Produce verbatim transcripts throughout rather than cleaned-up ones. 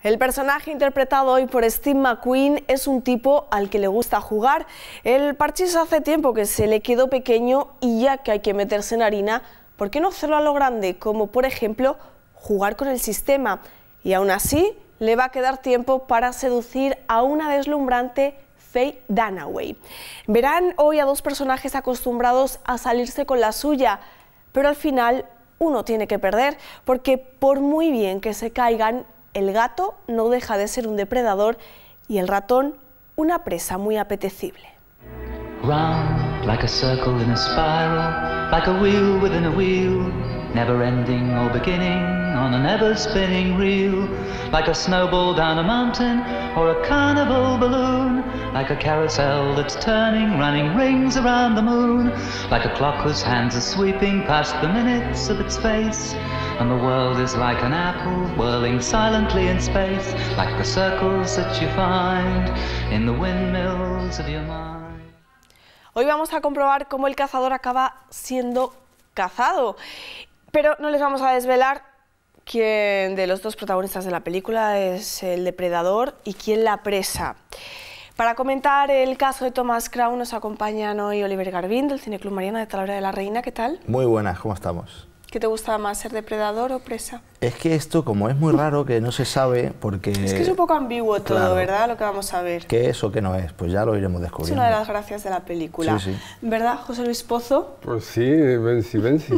El personaje interpretado hoy por Steve McQueen es un tipo al que le gusta jugar. El parchís hace tiempo que se le quedó pequeño y ya que hay que meterse en harina, ¿por qué no hacerlo a lo grande? Como por ejemplo, jugar con el sistema. Y aún así, le va a quedar tiempo para seducir a una deslumbrante Faye Dunaway. Verán hoy a dos personajes acostumbrados a salirse con la suya, pero al final uno tiene que perder, porque por muy bien que se caigan, el gato no deja de ser un depredador y el ratón una presa muy apetecible. Round like a circle in a spiral, like a wheel within a wheel, never ending or beginning on an ever spinning reel, like a snowball down a mountain or a carnival balloon, like a carousel that's turning, running rings around the moon, like a clock whose hands are sweeping past the minutes of its face, and the world is like an apple whirling silently in space, like the circles that you find in the windmills of your mind. Hoy vamos a comprobar cómo el cazador acaba siendo cazado, pero no les vamos a desvelar quién de los dos protagonistas de la película es el depredador y quién la presa. Para comentar el caso de Thomas Crown nos acompañan hoy Oliver Garbín del Cineclub Mariana de Talavera de la Reina. ¿Qué tal? Muy buenas, ¿cómo estamos? ¿Qué te gusta más, ser depredador o presa? Es que esto, como es muy raro, que no se sabe, porque... Es que es un poco ambiguo todo, claro, ¿verdad? Lo que vamos a ver. ¿Qué es o qué no es? Pues ya lo iremos descubriendo. Es una de las gracias de la película. Sí, sí. ¿Verdad, José Luis Pozo? Pues sí, Bensi, Bensi.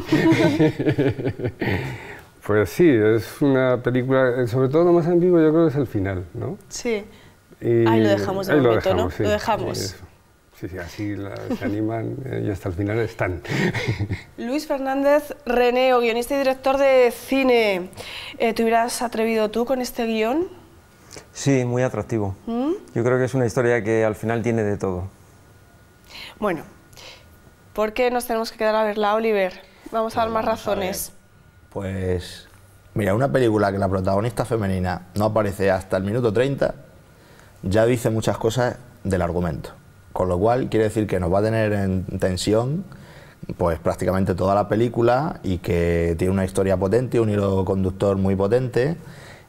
Pues sí, es una película, sobre todo lo más ambiguo yo creo que es el final, ¿no? Sí. Y ahí lo dejamos de ahí momento, lo dejamos, ¿no? Sí, lo dejamos. Sí, sí, sí, así la, se animan eh, y hasta el final están. Luis Fernández Reneo, guionista y director de cine. Eh, ¿Te hubieras atrevido tú con este guión? Sí, muy atractivo. ¿Mm? Yo creo que es una historia que al final tiene de todo. Bueno, ¿por qué nos tenemos que quedar a verla, Oliver? Vamos a dar más razones. Pues, mira, una película que la protagonista femenina no aparece hasta el minuto treinta, ya dice muchas cosas del argumento. Con lo cual quiere decir que nos va a tener en tensión pues prácticamente toda la película y que tiene una historia potente, un hilo conductor muy potente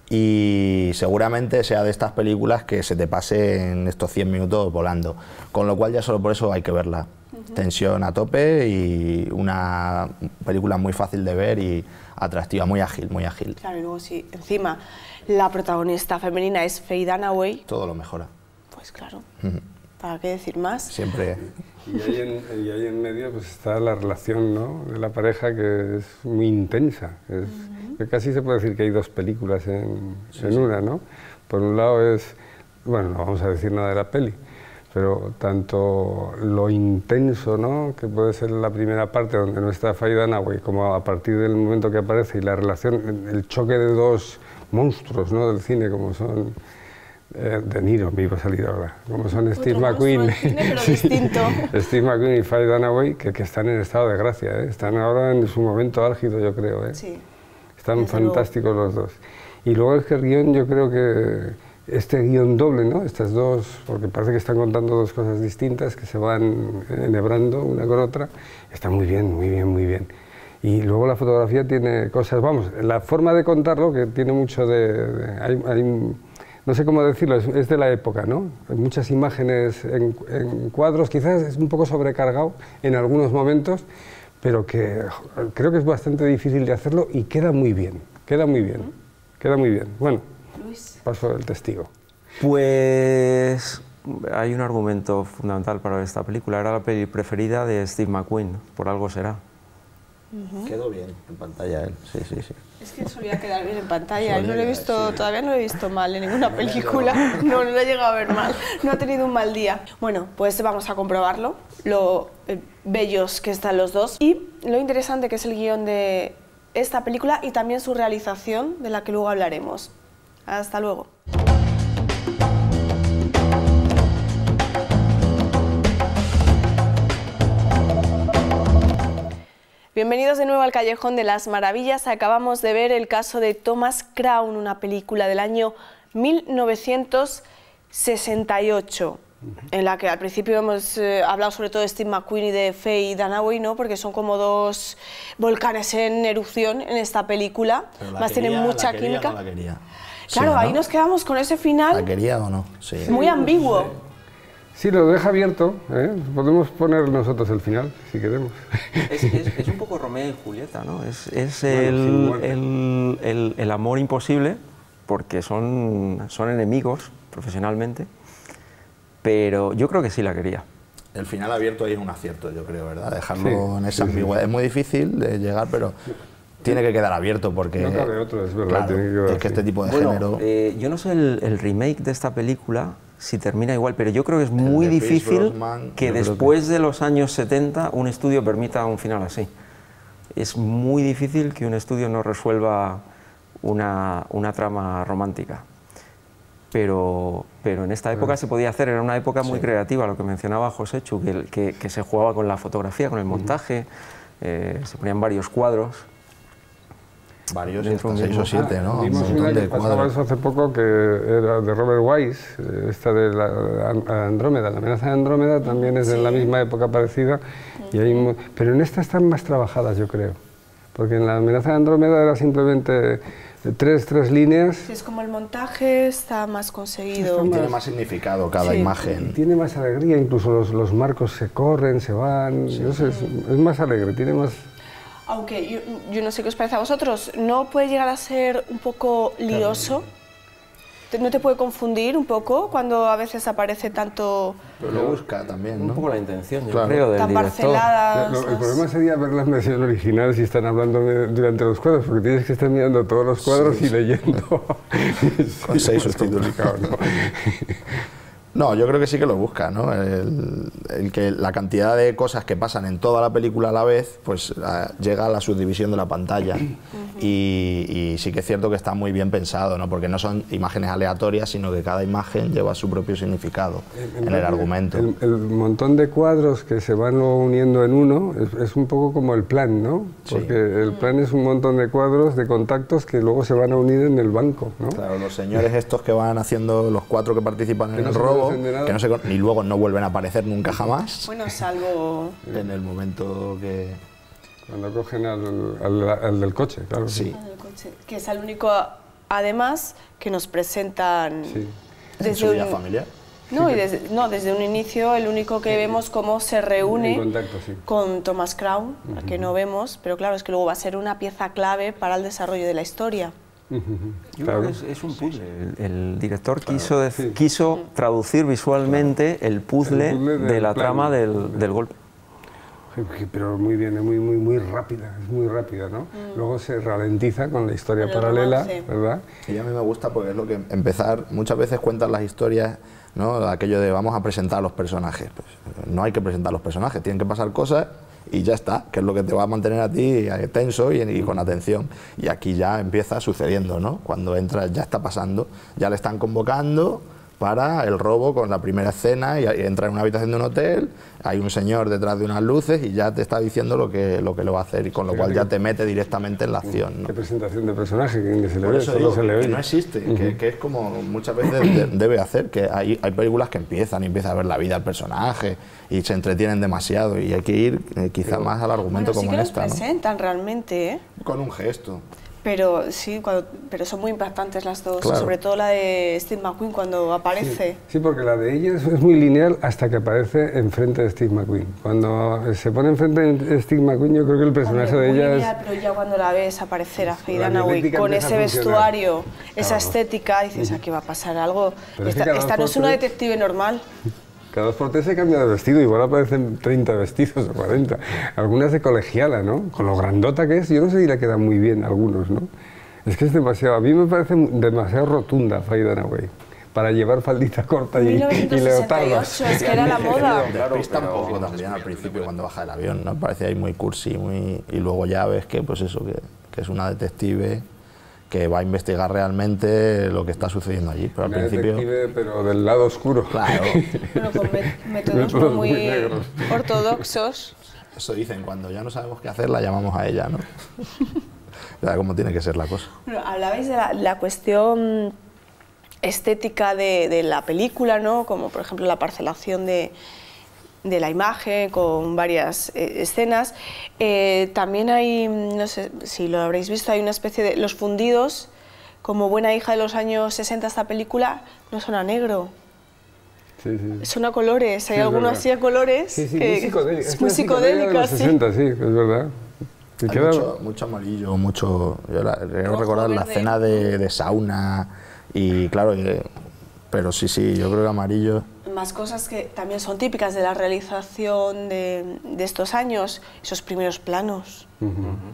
y seguramente sea de estas películas que se te pase en estos cien minutos volando. Con lo cual ya solo por eso hay que verla. Uh-huh. Tensión a tope y una película muy fácil de ver y atractiva, muy ágil, muy ágil. Claro, y luego si encima la protagonista femenina es Faye Dunaway... Todo lo mejora. Pues claro. Uh-huh. ¿Para qué decir más? Siempre. Y ahí en, y ahí en medio pues está la relación, ¿no?, de la pareja, que es muy intensa. Es, uh-huh. Casi se puede decir que hay dos películas en, sí, en sí. una, ¿no? Por un lado es, bueno, no vamos a decir nada de la peli, pero tanto lo intenso, ¿no?, que puede ser la primera parte donde no está Faye Dunaway, como a partir del momento que aparece y la relación, el choque de dos monstruos, ¿no?, del cine, como son... Eh, De Niro me iba a salir ahora, como son Steve McQueen, cine, pero distinto. Steve McQueen y Faye Dunaway, que, que están en estado de gracia, ¿eh? Están ahora en su momento álgido, yo creo, ¿eh? Sí, están fantásticos luego. Los dos. Y luego es que el guión, yo creo que este guión doble, ¿no?, estas dos, porque parece que están contando dos cosas distintas que se van enhebrando una con otra, está muy bien, muy bien, muy bien. Y luego la fotografía tiene cosas, vamos, la forma de contarlo, que tiene mucho de... de hay, hay, no sé cómo decirlo, es, es de la época, ¿no? Hay muchas imágenes en, en cuadros, quizás es un poco sobrecargado en algunos momentos, pero que creo que es bastante difícil de hacerlo y queda muy bien, queda muy bien, ¿Mm? queda muy bien. Bueno, Luis. Paso el testigo. Pues hay un argumento fundamental para esta película, era la peli preferida de Steve McQueen, por algo será. Uh-huh. Quedó bien en pantalla él, sí, sí, sí. Es que solía quedar bien en pantalla, no lo he visto, sí. Todavía no lo he visto mal en ninguna película, no, no lo he llegado a ver mal, no ha tenido un mal día. Bueno, pues vamos a comprobarlo, lo eh, bellos que están los dos y lo interesante que es el guión de esta película y también su realización, de la que luego hablaremos. Hasta luego. Bienvenidos de nuevo al Callejón de las Maravillas. Acabamos de ver el caso de Thomas Crown, una película del año mil novecientos sesenta y ocho, en la que al principio hemos eh, hablado sobre todo de Steve McQueen y de Faye Dunaway, ¿no?, porque son como dos volcanes en erupción en esta película. Pero la Más quería, tienen mucha la quería, química. No la quería. Claro, Sí, ¿no? ahí nos quedamos con ese ¿La final quería o no? Sí. muy ambiguo. Sí, lo deja abierto, ¿eh? Podemos poner nosotros el final, si queremos. Es, es, es un poco Romeo y Julieta, ¿no? Es, es Bueno, el, sí, bueno. el, el, el amor imposible, porque son, son enemigos profesionalmente, pero yo creo que sí la quería. El final abierto ahí es un acierto, yo creo, ¿verdad? Dejarlo Sí, en esa sí, sí. ambigüedad. Es muy difícil de llegar, pero tiene que quedar abierto porque... No cabe otro, es verdad, claro, tiene que quedar es que así. este tipo de Bueno, género... eh, yo no sé el, el remake de esta película si termina igual, pero yo creo que es muy de Pierce difícil Brosnan, que yo creo después de los años setenta un estudio permita un final así. Es muy difícil que un estudio no resuelva una, una trama romántica. Pero, pero en esta época se podía hacer, era una época muy creativa, lo que mencionaba José Chu, que, que, que se jugaba con la fotografía, con el montaje, eh, se ponían varios cuadros. Varios, y dentro hasta de un seis o mismo- siete, ¿no? Un Vimos montón una que de pasaba cuadros. eso hace poco, que era de Robert Wise, eh, esta de la, la Andrómeda, la amenaza de Andrómeda también es de la misma época parecida, y hay mu- pero en esta están más trabajadas, yo creo, porque en la amenaza de Andrómeda era simplemente tres, tres líneas, Es como el montaje está más conseguido. Y tiene más significado cada Sí. y imagen. tiene más alegría, incluso los, los marcos se corren, se van, no sé, es, es más alegre, tiene más... Aunque yo, yo no sé qué os parece a vosotros, ¿no puede llegar a ser un poco lioso? ¿Te- ¿No te puede confundir un poco cuando a veces aparece tanto Pero lo busca también, Un ¿no? poco la intención, yo Claro. creo, del tan director. parceladas? Lo- el las- problema sería ver la versión original si están hablando de- durante los cuadros, porque tienes que estar mirando todos los cuadros y leyendo. Con seis es subtítulos. complicado, ¿no? No, yo creo que sí que lo busca, ¿no? El, el que la cantidad de cosas que pasan en toda la película a la vez, pues a- llega a la subdivisión de la pantalla. y, y sí que es cierto que está muy bien pensado, ¿no? Porque no son imágenes aleatorias, sino que cada imagen lleva su propio significado en el argumento. El, el montón de cuadros que se van luego uniendo en uno es, es un poco como el plan, ¿no? Sí. Porque el plan es un montón de cuadros, de contactos que luego se van a unir en el banco, ¿no? Claro, los señores estos que van haciendo los cuatro que participan Que en no el se robo, conocen de nada. que no se con- y luego no vuelven a aparecer nunca jamás Bueno, salvo... en el momento que... Cuando cogen al, al- al del coche, claro. Sí. en el coche, que es el único, además, que nos presentan Sí. En su vida un- familiar. No, y desde, no, desde un inicio el único que vemos cómo se reúne En contacto, sí. con Thomas Crown, al que no vemos, pero claro, es que luego va a ser una pieza clave para el desarrollo de la historia. Yo Claro. creo que es, es un puzzle. El, el director quiso, dec- quiso traducir visualmente el puzzle, El puzzle de del la plan. trama del, del golpe. Sí, pero muy bien, es muy, muy, muy rápida, es muy rápida, ¿no? Luego se ralentiza con la historia Con el paralela, romance. ¿verdad? Y a mí me gusta porque es lo que empezar, muchas veces cuentan las historias, ¿no? Aquello de vamos a presentar a los personajes. Pues no hay que presentar a los personajes, tienen que pasar cosas y ya está, que es lo que te va a mantener a ti tenso y, y con atención. Y aquí ya empieza sucediendo, ¿no? Cuando entras ya está pasando, ya le están convocando para el robo con la primera escena y, y entra en una habitación de un hotel, hay un señor detrás de unas luces y ya te está diciendo lo que, lo que lo va a hacer y con lo Fíjate cual ya que- te mete directamente en la acción, ¿no? Qué presentación de personaje, que ni se le Por ve, eso solo digo se que, le que oye. no existe, que, que es como muchas veces de- debe hacer, que hay, hay películas que empiezan y empieza a ver la vida del personaje y se entretienen demasiado y hay que ir eh, quizá más al argumento Bueno, sí como que en nos esta, ¿no? presentan realmente, ¿eh? Con un gesto. Pero sí, cuando- pero son muy impactantes las dos, Claro. sobre todo la de Steve McQueen cuando aparece. Sí, porque la de ella es, es muy lineal hasta que aparece enfrente de Steve McQueen. Cuando se pone enfrente de Steve McQueen, yo creo que el personaje Hombre, de muy ella lineal, es... pero ya cuando la ves aparecer a Faye La Dunaway dialéctica con empieza ese a funcionar. vestuario, esa Claro. estética, dices, aquí va a pasar algo. Pero es que Esta, cada esta dos no por es una tres- detective normal. Cada dos por tres se cambia de vestido, igual aparecen treinta vestidos o cuarenta. Algunas de colegiala, ¿no? Con lo grandota que es, yo no sé si le quedan muy bien a algunos, ¿no? Es que es demasiado, a mí me parece demasiado rotunda Faye Dunaway para llevar faldita corta y, y mil novecientos sesenta y leotardos. ocho, es que era la moda. Despista un poco también al principio cuando baja del avión, ¿no? Parece ahí muy cursi, muy... y luego ya ves que, pues eso, que, que es una detective que va a investigar realmente lo que está sucediendo allí, pero al Una principio... detective, pero del lado oscuro. Claro, Bueno, con mé- métodos no Métodos muy muy negros. ortodoxos. eso dicen, cuando ya no sabemos qué hacer la llamamos a ella, ¿no? Ya cómo tiene que ser la cosa. Bueno, hablabais de la, la cuestión estética de, de la película, ¿no? Como por ejemplo la parcelación de, de la imagen con varias eh, escenas. Eh, también hay, no sé si lo habréis visto, hay una especie de los fundidos como buena hija de los años sesenta, esta película no suena a negro. Sí, sí. Suena a colores, hay Sí, alguno verdad. así a colores. Sí, sí, que muy psicodélica. es muy psicodélica, de los sí. sesenta, sí, es verdad. Y Hay queda- mucho, mucho amarillo, mucho... Yo la, creo Rojo, recordar la verde. escena de, de sauna y claro, y- pero sí, sí, yo creo que amarillo... Más cosas que también son típicas de la realización de, de estos años, esos primeros planos, Ujú.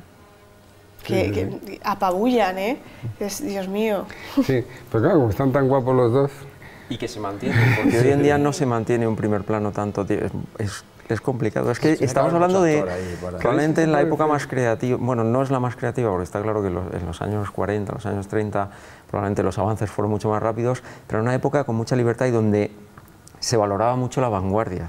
que, Sí, sí, que apabullan, ¿eh? Es, Dios mío. Sí, pues claro, como están tan guapos los dos. Y que se mantiene, porque hoy en día no se mantiene un primer plano tanto tiempo. Es, es, es complicado. Es que Tiene que estamos haber hablando mucho de actor ahí para- probablemente en la Puede época ser. más creativa. Bueno, no es la más creativa, porque está claro que los- en los años cuarenta, los años treinta, probablemente los avances fueron mucho más rápidos, pero en una época con mucha libertad y donde se valoraba mucho la vanguardia.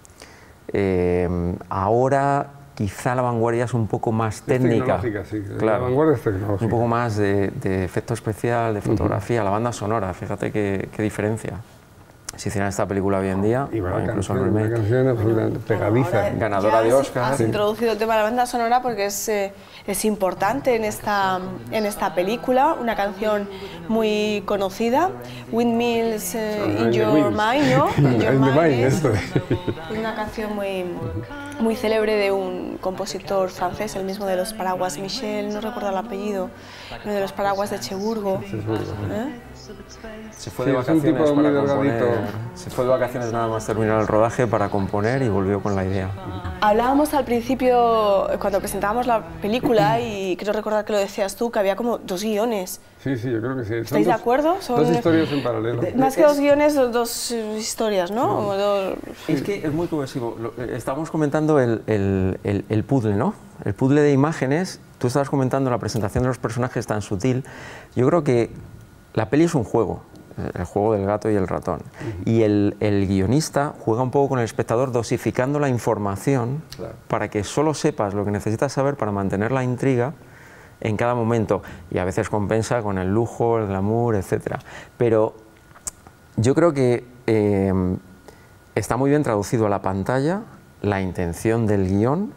Eh, ahora quizá la vanguardia es un poco más técnica. tecnológica, sí. La Claro. vanguardia es tecnológica. Un poco más de, de efecto especial, de fotografía, la banda sonora, fíjate qué, qué diferencia. Si hicieran esta película hoy en día, Y va o la incluso el canción, una remake. canción absolutamente pegadiza. Ahora Ganadora ya de has- Oscar. Has Sí. introducido el tema de la banda sonora porque es, eh, es importante en esta, en esta película, una canción muy conocida, Windmills eh, Ah, in in the Your Winds. Mind, ¿no? In In Your the Mind Mind, es, esto. es una canción muy, muy célebre de un compositor francés, el mismo de los paraguas, Michel, no recuerdo el apellido, uno de los paraguas de Cherburgo. ¿Eh? Se fue Sí, de es un vacaciones tipo muy para componer. delgadito. Se fue de vacaciones nada más terminar el rodaje para componer y volvió con la idea. Hablábamos al principio, cuando presentábamos la película, y creo recordar que lo decías tú, que había como dos guiones. Sí, sí, yo creo que sí. Son ¿Estáis de dos- acuerdo? Son- Dos historias en paralelo. Más que dos guiones, dos, dos eh, historias, ¿no? O dos- Es que es muy cohesivo. Lo- eh, Estábamos comentando el, el, el, el puzzle, ¿no? El puzzle de imágenes. Tú estabas comentando la presentación de los personajes tan sutil. Yo creo que la peli es un juego, el juego del gato y el ratón. Y el, el guionista juega un poco con el espectador dosificando la información para que solo sepas lo que necesitas saber para mantener la intriga en cada momento. Y a veces compensa con el lujo, el glamour, etcétera. Pero yo creo que eh, está muy bien traducido a la pantalla la intención del guión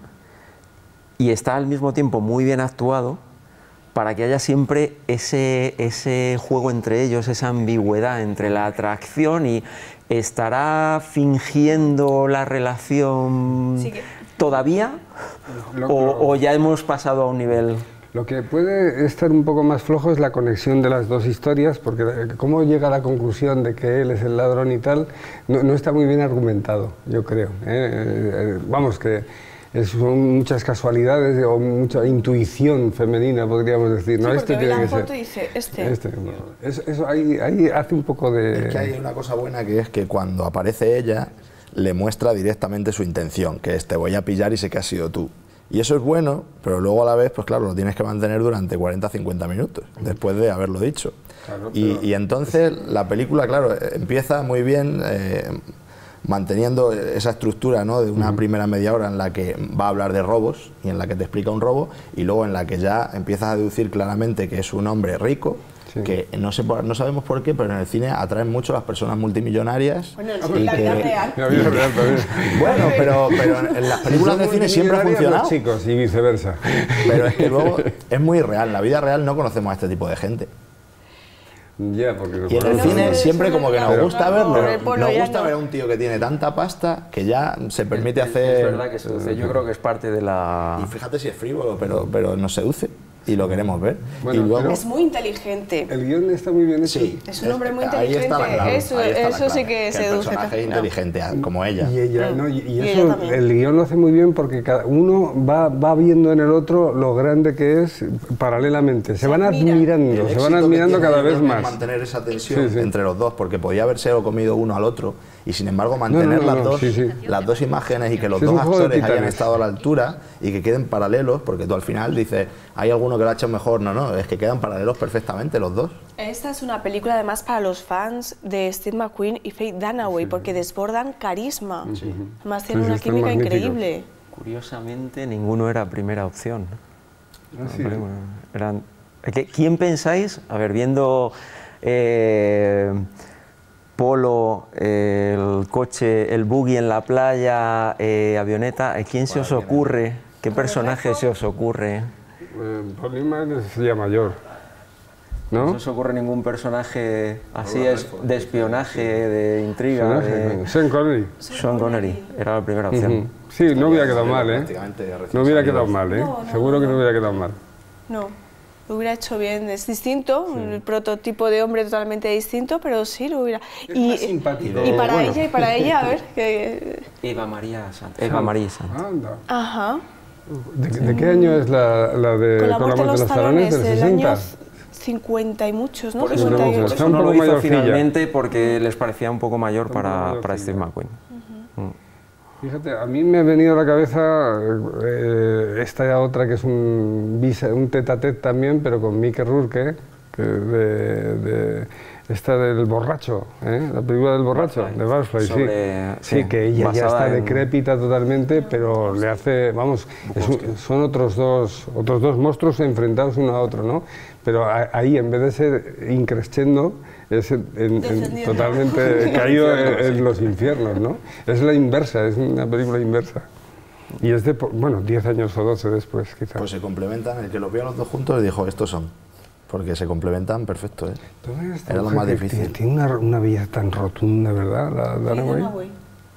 y está al mismo tiempo muy bien actuado para que haya siempre ese, ese juego entre ellos, esa ambigüedad entre la atracción y estará fingiendo la relación Sí que- todavía Lo- o, lo- o ya hemos pasado a un nivel... Lo que puede estar un poco más flojo es la conexión de las dos historias, porque eh, cómo llega a la conclusión de que él es el ladrón y tal, no, no está muy bien argumentado, yo creo. ¿eh? Eh, eh, vamos, que es- son muchas casualidades o mucha intuición femenina, podríamos decir. ¿no? Sí, Este porque ve tiene la que foto ser. y dice, este. Este, no. Eso, eso ahí, ahí hace un poco de... Es que hay una cosa buena que es que cuando aparece ella, le muestra directamente su intención, que es te voy a pillar y sé que has sido tú. Y eso es bueno, pero luego a la vez, pues claro, lo tienes que mantener durante cuarenta a cincuenta minutos, después de haberlo dicho. Claro, y, pero- y entonces la película, claro, eh, empieza muy bien eh, manteniendo esa estructura, ¿no? De una primera media hora en la que va a hablar de robos y en la que te explica un robo, y luego en la que ya empiezas a deducir claramente que es un hombre rico, Sí. que no, sé, por- no sabemos por qué, pero en el cine atraen mucho a las personas multimillonarias. Bueno, y en la vida que- real. La vida real también. Bueno, pero, pero en las películas de cine siempre ha Millonarios funcionado. los chicos y viceversa. Pero es que luego es muy real. En la vida real no conocemos a este tipo de gente. Ya, porque... Y en el No cine suele- siempre como que nos suele gusta hablar verlo. por el pueblo Nos ya gusta no. ver a un tío que tiene tanta pasta que ya se permite Es- hacer... Es verdad que seduce. Yo creo que es parte de la... Y fíjate si es frívolo, pero, pero nos seduce y lo queremos ver. Bueno, y luego... pero- Es muy inteligente. El guión está muy bien hecho. Sí, Es un hombre muy ahí está la inteligente, clave, eso- ahí está la eso sí clave, que el seduce personaje es también. inteligente, como ella. Y ella, Mm. ¿no? y, y Y ella eso también. el guión lo hace muy bien porque cada uno va, va viendo en el otro lo grande que es paralelamente. Se, Se van admira. admirando, El se éxito van que admirando tiene, cada yo vez creo que es más. mantener esa tensión Sí, sí. entre los dos, porque podía haberse comido uno al otro y sin embargo mantener no, las, no, dos, sí, sí. las dos imágenes y que los Sí, es dos un juego de actores hayan titanes. estado a la altura y que queden paralelos, porque tú al final dices, hay alguno que lo ha hecho mejor, no, no, es que quedan paralelos perfectamente los dos. Esta es una película además para los fans de Steve McQueen y Faye Dunaway porque desbordan carisma. Además tienen Sí, una están química magníficos. increíble. Curiosamente, ninguno era primera opción. Ah, sí. Bueno, eran- ¿Qué- ¿Quién pensáis? A ver, viendo eh, Polo, eh, el coche, el buggy en la playa, eh, avioneta, ¿a quién se os ocurre? ¿Qué personaje se os ocurre? Eh, Paul Newman es ya mayor. ¿no? No se os ocurre ningún personaje así es de espionaje, de intriga. De... Sean Connery. Sean Connery, era la primera opción. Uh-huh. Sí, no hubiera quedado mal, ¿eh? No hubiera quedado mal, ¿eh? No, no, Seguro que no. no hubiera quedado mal. No, lo hubiera hecho bien. Es distinto, sí. El prototipo de hombre totalmente distinto, pero sí lo hubiera. Es y, más simpático. Y para bueno. ella, y para ella, a ver. Que... Eva María Sant. Eva María Sant. Anda. Ajá. ¿De, ¿De qué año es la, la de Con la muerte de los talones, ¿Del del sesenta? año cincuenta y muchos, ¿no? Por eso, no, cincuenta y ocho. por eso un no poco lo hizo mayorcilla. finalmente porque les parecía un poco mayor Está un poco para, mayorcilla. para Steve McQueen. Uh-huh. Mm. Fíjate, a mí me ha venido a la cabeza eh, esta otra que es un, visa, un tete-a-tete también, pero con Mickey Rourke, que de, de, esta del borracho, ¿eh? La película del borracho, de Barfly, sí. Sobre, sí. Sí, que ella ya está en... decrépita totalmente, pero le hace, vamos, es un, son otros dos, otros dos monstruos enfrentados uno a otro, ¿no? Pero a, ahí, en vez de ser increscendo, es en, en, totalmente caído en, en los infiernos, ¿no? Es la inversa, es una película inversa. Y es de, bueno, diez años o doce después, quizás. Pues se complementan, el que los vio los dos juntos dijo, estos son. Porque se complementan perfecto, ¿eh? Era lo más difícil. Tiene una, una belleza tan rotunda, ¿verdad? La Dana Wade.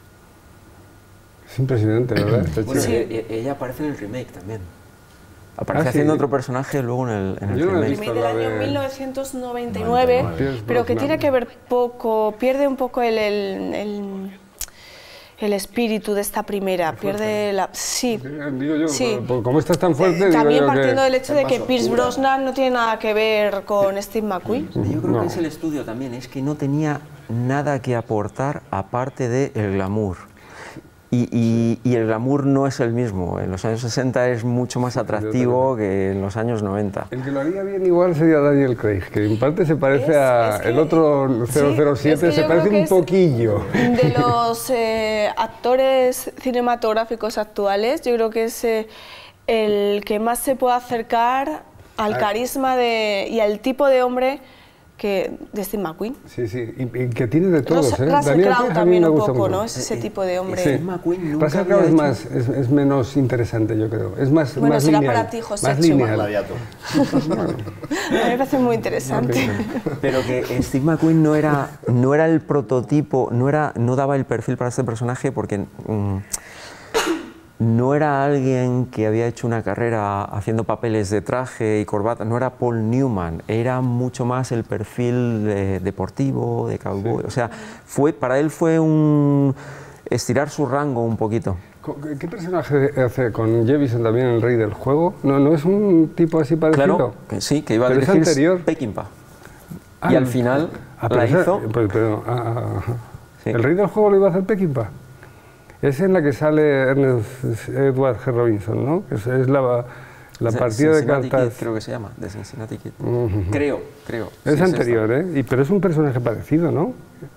Es impresionante, ¿verdad? Bueno, sí. Ella aparece en el remake también. Aparece ah, haciendo sí. otro personaje luego en el, en el Yo no he remake. visto del año de... mil novecientos noventa y nueve, noventa y nueve. pero que tiene que ver poco, pierde un poco el, el, el, el espíritu de esta primera, pierde la... Sí, digo yo, sí. Como estás tan fuerte, eh, También digo yo partiendo que... del hecho de que Pierce Brosnan no tiene nada que ver con Steve McQueen. Yo creo No. que es el estudio también, es que no tenía nada que aportar aparte del glamour. Y, y, y el glamour no es el mismo. En los años sesenta es mucho más atractivo que en los años noventa. El que lo haría bien igual sería Daniel Craig, que en parte se parece Es- a... es que- el otro cero cero siete sí, es que se yo parece creo que un es poquillo. De los eh, actores cinematográficos actuales, yo creo que es eh, el que más se puede acercar al carisma de, y al tipo de hombre que de Steve McQueen. Sí, sí, y, y que tiene de todos, Russell, ¿eh? Russell Daniel Crowe Craig a mí también me un gusta poco, mucho. ¿no? Es ese tipo de hombre. Steve McQueen nunca Russell había Crowe es, hecho- más, es, es menos interesante, yo creo. Es más, Bueno, más será lineal. para ti, José más Schumann. lineal. Gladiator. A mí me parece muy interesante. Pero que Steve McQueen no era, no era el prototipo, no, era, no daba el perfil para este personaje porque mm, no era alguien que había hecho una carrera haciendo papeles de traje y corbata, no era Paul Newman, era mucho más el perfil de, deportivo, de cowboy. Sí. O sea, fue, para él fue un estirar su rango un poquito. ¿Qué personaje hace con Jevison también el Rey del Juego? ¿No, no es un tipo así parecido? Claro, que sí, que iba a Pero es dirigir anterior. Peckinpah. Ah, y al final ah, la esa- hizo... pero- pero, ah, ah, ah. Sí. ¿El Rey del Juego lo iba a hacer Peckinpah? Es en la que sale Ernest Edward G. Robinson, ¿no? Es, es la, la de partida de Cincinnati cartas... Kid, creo que se llama, de Cincinnati Kid. Ujú. Creo, creo. Es sí, anterior, esta. ¿eh? Y, pero es un personaje parecido, ¿no?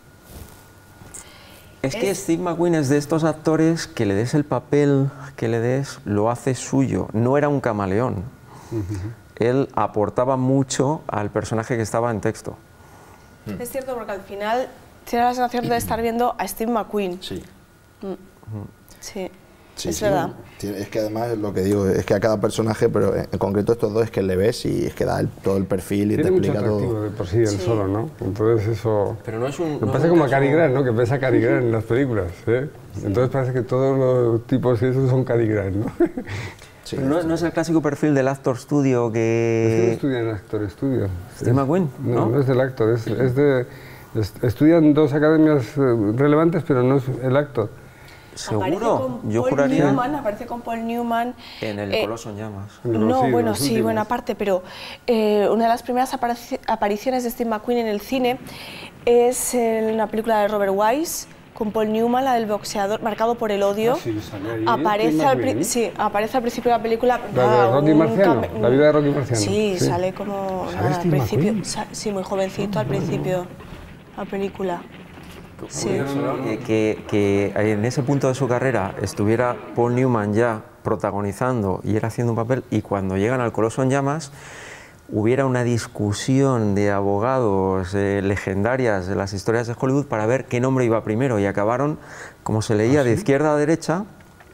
Es que Steve McQueen es de estos actores que le des el papel que le des, lo hace suyo. No era un camaleón. Él aportaba mucho al personaje que estaba en texto. Es cierto, porque al final tienes la sensación de estar viendo a Steve McQueen. Sí. Sí, Sí, es sí. verdad. Tiene- Es que además lo que digo es que a cada personaje, pero en concreto estos dos es que le ves y es que da el- todo el perfil y Tiene te mucho explica atractivo todo. de por sí el Sí. solo, ¿no? Entonces eso... Pero no es un... Me pasa como a Cary Grant, ¿no? Que ves a Cary Grant en las películas, ¿eh? Entonces parece que todos los tipos y esos son Cary Grant, ¿no? Sí. Pero no, no es el clásico perfil del actor studio Es que no que... estudian actor, estudian. Steve McQueen, No, ¿no? no es del actor, es, es de... es- estudian dos academias eh, relevantes, pero no es el actor. Aparece ¿Seguro? con Yo Paul juraría... Newman, aparece con Paul Newman. En el eh, Coloso en llamas. No, Sí, bueno, los sí, últimos. buena parte, pero eh, una de las primeras aparici- apariciones de Steve McQueen en el cine es en una película de Robert Wise con Paul Newman, la del boxeador, marcado por el odio. Ah, sí, sale ahí aparece, Steve al, pri- McQueen. sí, aparece al principio de la película. ¿La de nada, Rocky un Marciano? came- ¿La vida de Rocky Marciano? Sí, Sí. sale como ¿Sale nada, al Steve principio. McQueen? sa- Sí, muy jovencito al principio, la película. Sí. Curioso, ¿no? Que, que, que en ese punto de su carrera estuviera Paul Newman ya protagonizando y él haciendo un papel, y cuando llegan al Coloso en llamas hubiera una discusión de abogados eh, legendarias de las historias de Hollywood para ver qué nombre iba primero, y acabaron, como se leía, ¿Ah, sí? de izquierda a derecha,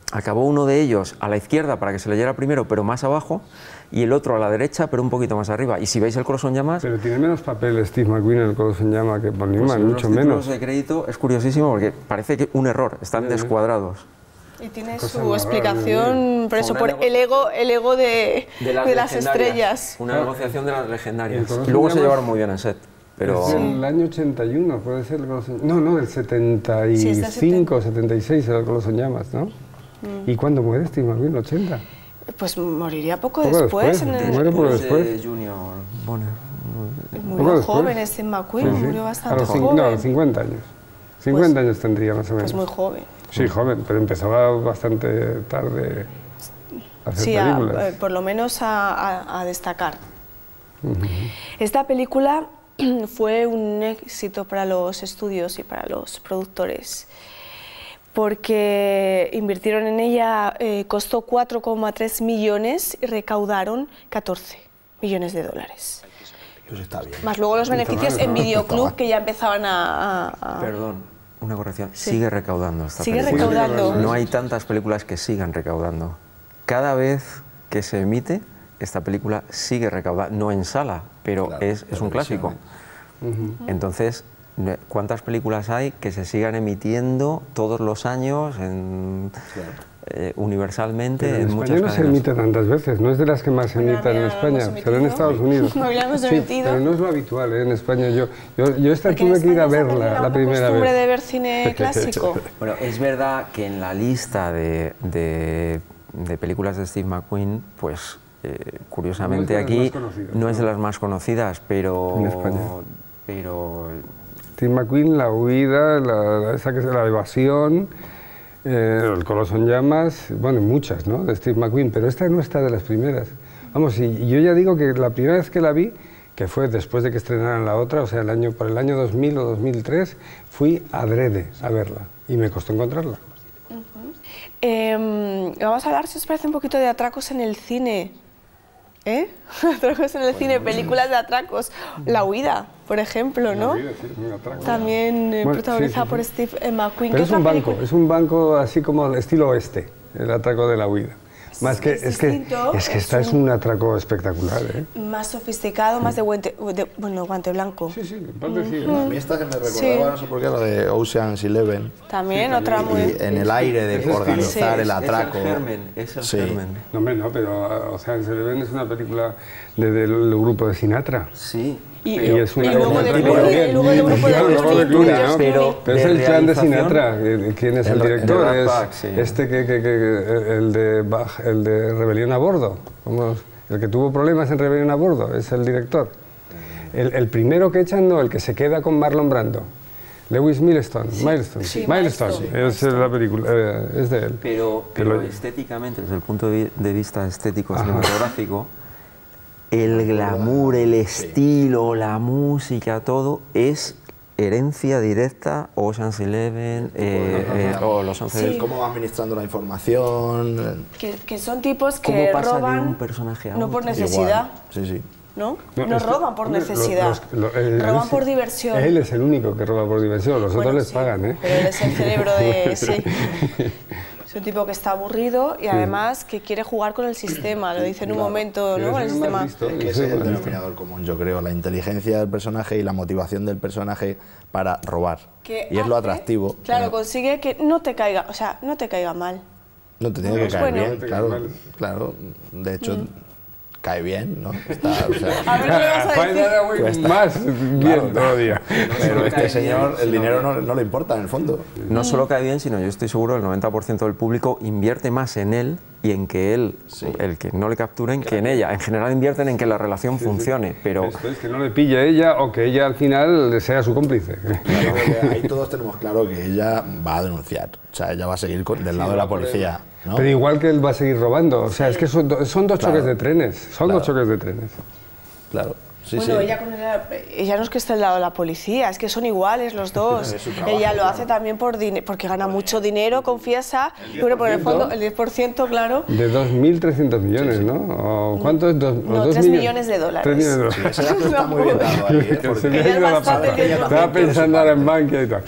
acabó uno de ellos a la izquierda para que se leyera primero, pero más abajo, y el otro a la derecha, pero un poquito más arriba. Y si veis el Coloso en llamas... Pero tiene menos papel Steve McQueen en el Coloso en llamas que Paul Newman, pues mucho los menos. de crédito es curiosísimo porque parece que un error, están Sí, sí. descuadrados. Y tiene Cosa su más rara, explicación, por eso, por el ego, el ego de, de, las, las estrellas. Una negociación de las legendarias. El Coloso Y luego en se llamas- llevaron muy bien en set. Pero Es del año ochenta y uno, puede ser el Coloso en... No, no, del setenta y Sí, es del cinco, setenta y seis era el Coloso en llamas, ¿no? Mm. ¿Y cuándo muere Steve McQueen? ¿ochenta? Pues moriría poco, Poco después. después, en el- muere poco Pues, después. eh, Junior Bonner. Murió Poco después. joven, Steve McQueen, Sí, sí. murió A bastante los cin- joven. No, a los cincuenta años. cincuenta años tendría más o menos. Pues muy joven. Sí, joven, pero empezaba bastante tarde a hacer Sí, a- películas. eh, por lo menos a, a- a destacar. Esta película fue un éxito para los estudios y para los productores, porque invirtieron en ella, eh, costó cuatro coma tres millones y recaudaron catorce millones de dólares. Pues está bien. Más luego los beneficios mal, en ¿no? Videoclub, que ya empezaban a... a- a- Perdón, una corrección. Sí. Sigue recaudando esta Sigue película. recaudando. No hay tantas películas que sigan recaudando. Cada vez que se emite, esta película sigue recaudando. No en sala, pero Claro, es, es un clásico. Entonces, ¿cuántas películas hay que se sigan emitiendo todos los años en, eh, universalmente Pero en en España muchas no se cadenas? emite tantas veces, no es de las que más se Bueno, emitan en había- España, hemos se ve en emitido. Estados Unidos. Habíamos Sí, emitido. pero no es lo habitual, ¿eh? En España. Yo, yo, yo esta Porque en tuve que ir a España se ha perdido verla la primera costumbre vez. de ver cine clásico. Bueno, es verdad que en la lista de, de, de películas de Steve McQueen, pues eh, curiosamente No es de las aquí más conocidas, no es de ¿no? las más conocidas, pero... En España. Pero Steve McQueen, La huida, la, la- esa que es la evasión, eh, El Coloso en llamas, bueno, muchas, ¿no? De Steve McQueen, pero esta no está de las primeras. Vamos, y, y yo ya digo que la primera vez que la vi, que fue después de que estrenaran la otra, o sea, el año, por el año dos mil o dos mil tres, fui adrede a verla y me costó encontrarla. Eh, vamos a hablar, si os parece, un poquito de atracos en el cine. ¿Eh? Atracos en el cine, películas de atracos. La huida, por ejemplo, ¿no? La huida, sí, un atraco. También eh, Bueno, protagonizada sí, por sí, sí. Steve eh, McQueen. Pero ¿Qué es un otra banco, película? es un banco así como el estilo oeste, el atraco de la huida. Más que, es es, que, distinto, es que es esta es un- un atraco espectacular, ¿eh? Más sofisticado, más de guante, de, bueno, guante blanco. Sí, sí, en parte sí. A mí esta que me recordaba, Sí. no sé por qué, la de Ocean's Eleven. También otra muy... Y en el aire de Ese organizar Sí. el atraco. Es el germen, es el Sí. germen. No, hombre, no, pero, o sea, en Eleven es una película de- del grupo de Sinatra. Sí. Y, Y es una y luego de cosa Clooney, también. y luego del grupo de Claro, luego de Clooney, Clooney, George ¿no? Clooney. Pero- Pero es de el clan de realización, Sinatra. eh, ¿Quién es el, el- director? el Rat es Pack, sí. este que, que- que- el, de, Bach- el de Rebelión a Bordo. ¿Cómo? El que tuvo problemas en Rebelión a Bordo, es el director. El, el primero que echan, no, el que se queda con Marlon Brando. Lewis Milestone, Milestone, sí, Milestone, Milestone, es la película, eh, es de él. Pero, Que pero lo- estéticamente, desde el punto de vi- de vista estético cinematográfico, el glamour, el estilo, la música, todo es herencia directa Ocean's Eleven eh, eh, o Los Ángeles. Sí. Cómo va administrando la información. Que, que son tipos ¿Cómo que pasa de roban un personaje a no por otro? necesidad, Igual. Sí, sí. ¿no? No, No, es que- roban por hombre, necesidad, los- los- el- roban él por es- diversión. Él es el único que roba por diversión, los Bueno, otros les sí, pagan, ¿eh? Pero él es el cerebro de... Sí. Es un tipo que está aburrido y además que quiere jugar con el sistema, lo dice en un momento, ¿no? Quiere Con el ser más sistema. listo. Que Sí, ese es el bueno. denominador común, yo creo, la inteligencia del personaje y la motivación del personaje para robar. Que Y es lo hace- atractivo. Claro, pero consigue que no te caiga, o sea, no te caiga mal. no te tiene No, que es caer bueno. bien, No te claro. cae mal. Claro, de hecho, cae bien, ¿no? Está, o sea, A ver qué le vas a Find decir. Away Cuesta. más bien Claro, todavía. pero este cae señor, bien, el sino dinero que- no, no le importa en el fondo. No solo cae bien, sino yo estoy seguro el noventa por ciento del público invierte más en él y en que él, el que no le capturen, que en ella. En general invierten en que la relación funcione, pero Esto es que no le pille a ella o que ella al final sea su cómplice. Claro, que ahí todos tenemos claro que ella va a denunciar. O sea, ella va a seguir con- del lado de la policía, ¿no? Pero igual que él va a seguir robando. O sea, es que son, do- son dos Claro. choques de trenes. Son Claro. dos choques de trenes. Claro. Sí, bueno, sí. ella, con el, ella no es que esté al lado de la policía, es que son iguales los dos. Es su trabajo, Ella lo claro. hace también por dine- porque gana mucho dinero, confiesa. Y bueno, por el fondo, el diez por ciento, claro. De dos mil trescientos millones, ¿no? ¿O ¿Cuánto es? Dos, No, o dos tres millones? millones de dólares. tres millones de Sí, dólares. ese dato está muy bien dado ahí, ¿eh? Que Porque- se me ha Ella ido la bastante pasta. bien, Estaba porque- pensando ahora en Bankia y tal.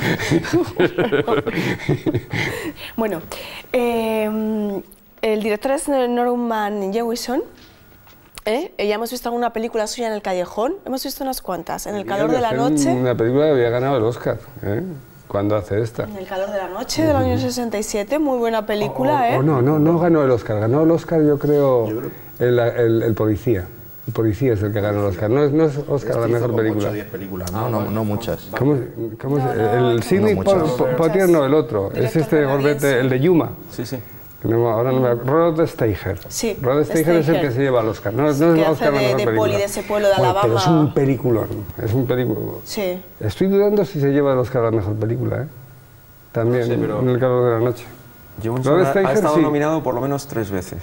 Bueno, eh, el director es Norman Jewison. ¿eh? Ya hemos visto alguna película suya en El Callejón, hemos visto unas cuantas. En El calor de la Hacer noche. Una película que había ganado el Oscar, ¿eh? ¿Cuándo hace esta? En El calor de la noche, del año sesenta y siete, muy buena película, O- ¿eh? o no, no, no ganó el Oscar. Ganó el Oscar, yo creo, el, el, el policía. El policía es el que ganó el Oscar. No es, no es Oscar la Este hizo mejor como película. ocho o diez películas, ¿no? No, no muchas. ¿Cómo, cómo No, se- no, el no, Sidney no Po- muchas. Po- Poitier, no, el otro. Es Director este canadiense. gordete, el de Yuma. Sí, sí. Que no, ahora no me acuerdo. Rod Steiger. Sí, Rod Steiger es el Steiger. que se lleva el Oscar. No, no es Que el hace Oscar la de- mejor de película. poli de ese pueblo de Joder, Pero es Alabama. un peliculón. Es un peliculón. Sí. Estoy dudando si se lleva el Oscar a la mejor película, ¿eh? También, No sé, pero- en El calor de la noche. Jewison Rod ha, ha Steiger, estado sí. nominado por lo menos tres veces.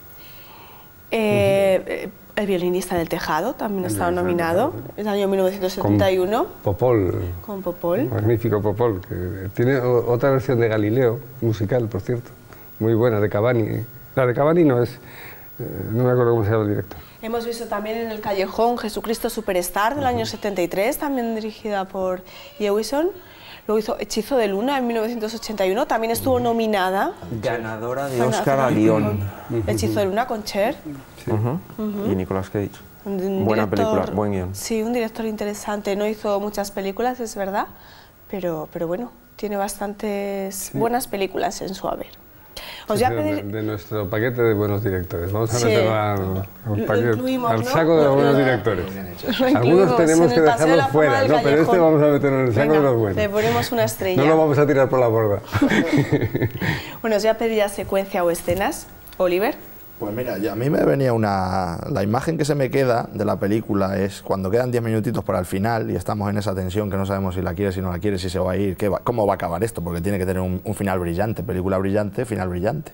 Eh, eh, El violinista del tejado también estaba violinista del nominado, el año mil novecientos setenta y uno, Popol. con Popol. Magnífico Popol, que tiene o- otra versión de Galileo, musical, por cierto, muy buena, de Cavani. La de Cavani no es, eh, no me acuerdo cómo se llama el director. Hemos visto también en El Callejón Jesucristo Superstar del año setenta y tres, también dirigida por Jewison. Luego hizo Hechizo de Luna en mil novecientos ochenta y uno, también estuvo nominada. Ganadora de Con- Oscar a guión. Hechizo de Luna con Cher. Ujú. Y Nicolas Cage. Un Buena director- película, buen guión. Sí, un director interesante. No hizo muchas películas, es verdad, pero, pero bueno, tiene bastantes buenas películas en su haber. Os voy a de, pedir... de nuestro paquete de buenos directores. Vamos a Sí. meterlo al, al Lo paquete- incluimos, al ¿no? saco de los Lo- buenos lo- directores. Lo Algunos incluimos tenemos en que el Paseo de la dejarlos Fama fuera, del ¿no? Pero este Callejón. vamos a meterlo en el saco Venga, de los buenos. le ponemos una estrella. No lo vamos a tirar por la borda. Bueno, os voy a pedir ya secuencia o escenas. Oliver. Pues mira, ya a mí me venía una... La imagen que se me queda de la película es cuando quedan diez minutitos para el final y estamos en esa tensión que no sabemos si la quiere, si no la quiere, si se va a ir, qué va- cómo va a acabar esto, porque tiene que tener un, un final brillante, película brillante, final brillante.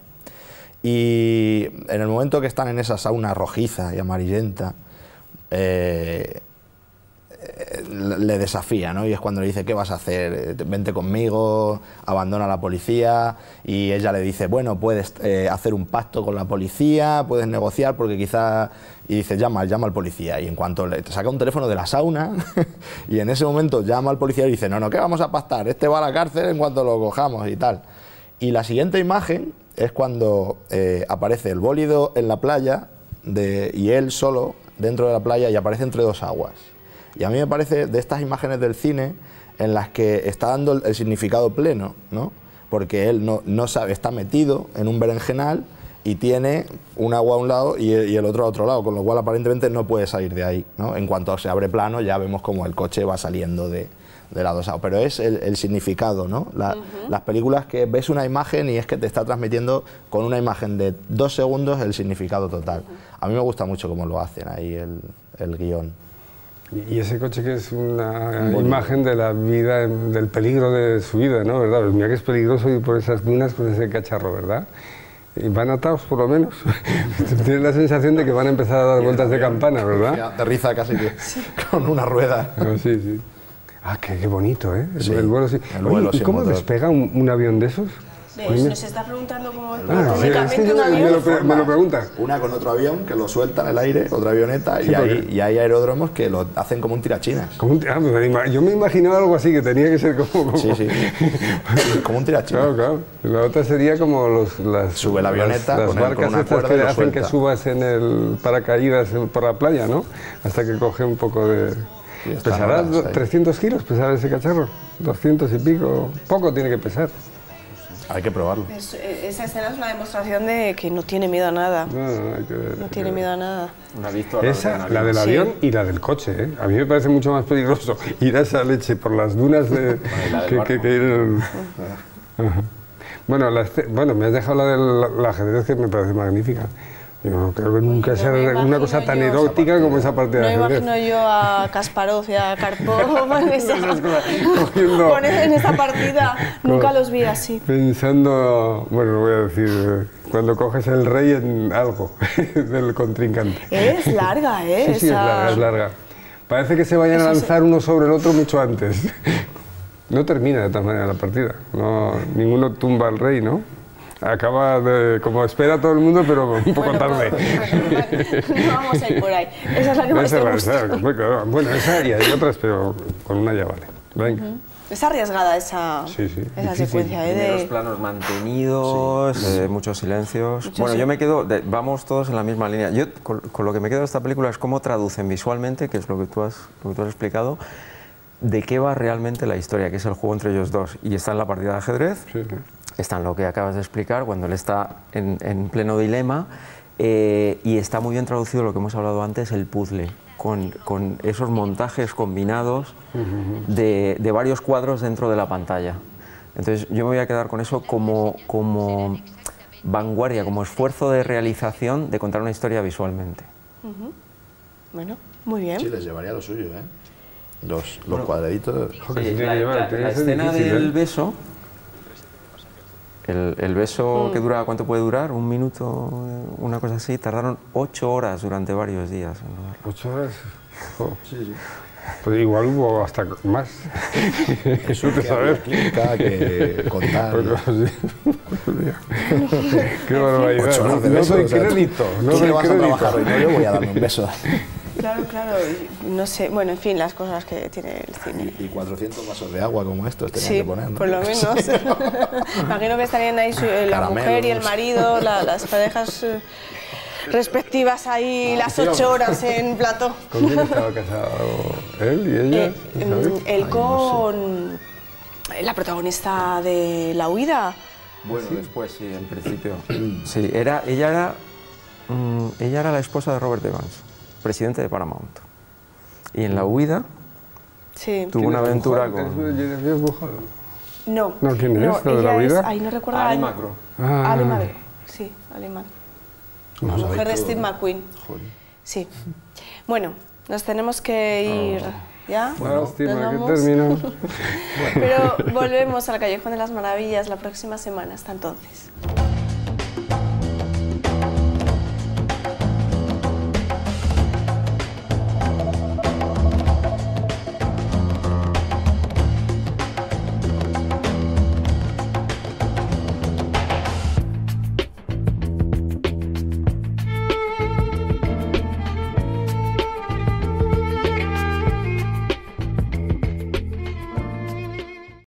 Y en el momento que están en esa sauna rojiza y amarillenta, eh, eh, le desafía, ¿no? Y es cuando le dice, ¿qué vas a hacer? Eh, Vente conmigo, abandona a la policía. Y ella le dice, bueno, puedes eh, hacer un pacto con la policía, puedes negociar porque quizá... Y dice, llama, llama al policía. Y en cuanto le saca un teléfono de la sauna, y en ese momento llama al policía y dice, no, no, ¿qué vamos a pactar? Este va a la cárcel en cuanto lo cojamos y tal. Y la siguiente imagen es cuando eh, aparece el bólido en la playa de, y él solo dentro de la playa y aparece entre dos aguas. Y a mí me parece de estas imágenes del cine en las que está dando el, el significado pleno, ¿no? Porque él no, no sabe, está metido en un berenjenal y tiene un agua a un lado y el, y el otro a otro lado, con lo cual aparentemente no puede salir de ahí, ¿no? En cuanto se abre plano ya vemos como el coche va saliendo de, de la dosado, pero es el, el significado, ¿no? La, uh-huh. Las películas que ves una imagen y es que te está transmitiendo con una imagen de dos segundos el significado total. Uh-huh. A mí me gusta mucho cómo lo hacen ahí el, el guión. Y ese coche que es una Bonito. Imagen de la vida, del peligro de su vida, ¿no? ¿Verdad? Pues mira que es peligroso ir por esas dunas con ese cacharro, ¿verdad? Y van atados por lo menos. Tienes la sensación de que van a empezar a dar vueltas de campana, ¿verdad? Aterriza casi que sí. Con una rueda. No, sí, sí. Ah, qué, qué bonito, ¿eh? Sí, el vuelo, sí. el vuelo Oye, ¿y cómo motor. despega un, un avión de esos? ¿Ves? Nos está preguntando cómo Ah, sí, es que un yo- avión. me, lo, pre- me lo preguntan. Una con otro avión que lo suelta en el aire, otra avioneta, Sí, y, hay, porque- y hay aeródromos que lo hacen como un tirachinas. Como un- ah, me ima- yo me imaginaba algo así, que tenía que ser como... como Sí, sí. Como un tirachinas. Claro, claro. La otra sería como los, las, Sube la avioneta las, las con el- con barcas una estas cuerda que y lo hacen que suelta. subas en el paracaídas en- por la playa, ¿no? Hasta que coge un poco de... Sí, están ¿Pesará horas ahí. trescientos kilos pesar ese cacharro? doscientos y pico. Poco tiene que pesar. Hay que probarlo. Es- eh, esa escena es una demostración de que no tiene miedo a nada. No, no, hay que ver, No hay tiene que ver. miedo a nada. Una victoria. Esa, la del Sí. avión y la del coche, ¿eh? A mí me parece mucho más peligroso ir a esa leche por las dunas de, la del que, barco. que- que ir en el... Ajá. Bueno, la, esce- bueno, me has dejado la del la ajedrez, que me parece magnífica. Yo no creo que nunca no sea me una imagino cosa tan yo- erótica como esa parte No de me ajedrez. imagino yo a Kasparov y a Karpov en esa, Cogiendo- con- en esa partida. Nunca los vi así. Pensando, bueno, lo voy a decir, eh, cuando coges el rey en algo del contrincante. Es larga, ¿eh? Sí, sí, es Esa- larga, es larga. Parece que se vayan a Eso lanzar sí. uno sobre el otro mucho antes. No termina de todas maneras la partida. No, ninguno tumba al rey, ¿no? Acaba de, como espera todo el mundo, pero un poco Bueno, tarde. Bueno, vale. No vamos a ir por ahí. Esa es la que más Esa te es la- gusta. esa- claro. Bueno, esa y hay otras, pero con una ya vale. Venga. Es arriesgada esa, Sí, sí, esa difícil. secuencia. ¿eh? Primeros De... planos mantenidos, eh, muchos silencios. Mucho bueno, sí. yo me quedo, de- vamos todos en la misma línea. Yo con, con lo que me quedo de esta película es cómo traducen visualmente, que es lo que tú has, lo que tú has explicado, de qué va realmente la historia, que es el juego entre ellos dos. Y está en la partida de ajedrez, Sí, sí. está en lo que acabas de explicar, cuando él está en, en pleno dilema, eh, y está muy bien traducido lo que hemos hablado antes, el puzzle, con, con esos montajes combinados de, de varios cuadros dentro de la pantalla. Entonces yo me voy a quedar con eso como, como vanguardia, como esfuerzo de realización de contar una historia visualmente. Bueno, muy bien. Sí, les llevaría lo suyo, ¿eh? Los, los cuadraditos. Joder, Sí, se tiene la, que llevar, la- tiene la que ser escena difícil, del ¿eh? beso, el, el beso Mm. que dura, ¿cuánto puede durar? ¿Un minuto? Una cosa así. Tardaron ocho horas durante varios días en rodarlo. ¿Ocho horas? Jo. Sí, sí. Pues igual hubo hasta más. Eso te Que sabes. había química, que contar. Pero, sí. Qué barbaridad. Ocho No, horas de no beso, doy o sea, tú- crédito. No tú que doy vas a trabajar hoy, crédito. no, yo voy a darme un beso. Claro, claro. y No sé, bueno, en fin, las cosas que tiene el cine. Y cuatrocientos vasos de agua como estos tenían Sí, que poner, ¿no? por lo menos. Imagino que estarían ahí su- la Caramelos. mujer y el marido, la- las parejas eh, respectivas ahí las sí, ocho horas en plató. ¿Con quién estaba casado? ¿Él y ella? Eh, ¿Sabes? mm, él con la protagonista de La huida. Bueno, después sí, en principio. Sí, era, ella, era, mm, ella era la esposa de Robert Evans, presidente de Paramount. Y en La huida Sí. tuvo una aventura ¿Es con Genevieve Bujold? No. No, ¿quién es? ¿La de La ella huida? Ahí no recuerdo. Ali el- Macro. Ah. Ali Macro. Sí, Ali Macro. No, La sabéis mujer de todo, Steve ¿no? McQueen. Joder. Sí. Bueno, nos tenemos que ir. ¿Ya? Lástima ¿Nos que vamos? terminó. Pero volvemos al Callejón de las Maravillas la próxima semana. Hasta entonces.